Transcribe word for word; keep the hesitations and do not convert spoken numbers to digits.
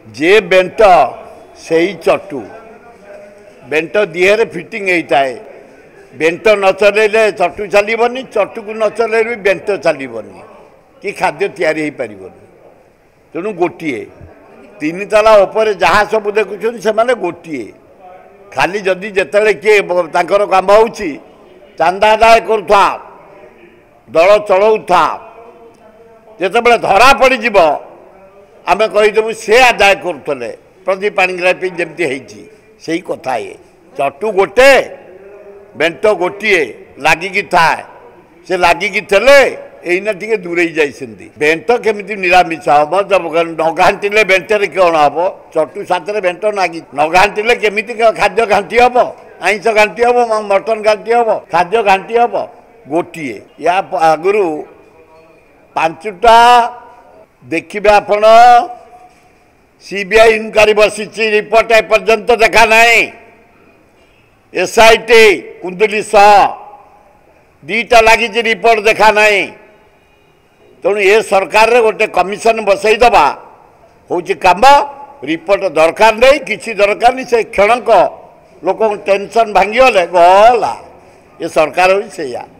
जे bent से ही चटू bent दिहरे fitting होता है बेंट न चलैले चटू चलनी चटू को न चल भी बेंट चलनी कि खाद्य तैयारी हो पार तेणु गोटे तीन तला उपर जहाँ सब देखुं से माने गोटे खाली जदि जिते किए कम हो चांदा आदाय करुवा दल चलौथा जिते धरा पड़ज आम कहीदेबू से आदाय करुले प्रति पाणीग्राही जमी से कथा ये चटू गोटे बेंट गोटे लगिकी थाए से लगिकी थे एना टे दूरे जाइए बेंट केमी निरामिष हम जब न घाटिले बेंटे कौन हम चटू साथ बेंट नागी न घाटिले केमी खाद्य घाटी हम आईष घाटी हम मटन घाटी हम खाद्य घाटी हम गोटे या आगु पांचटा देखिए आपण सीबीआई इनक्वारी बसी रिपोर्ट एपर्यंत देखा ना एसआईटी कुंदली सह दीटा लगी रिपोर्ट देखा ना तेणु ये सरकार रे गोटे कमिशन बसईदबा हूँ कम रिपोर्ट दरकार नहीं किसी दरकार नहीं से क्षणक लोक टेंशन भांगीगले गला ये सरकार हो से